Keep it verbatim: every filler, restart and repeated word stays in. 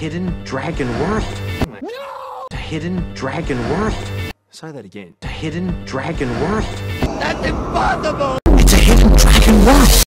hidden dragon world. No! The hidden dragon world. Say that again. The hidden dragon world. That's impossible!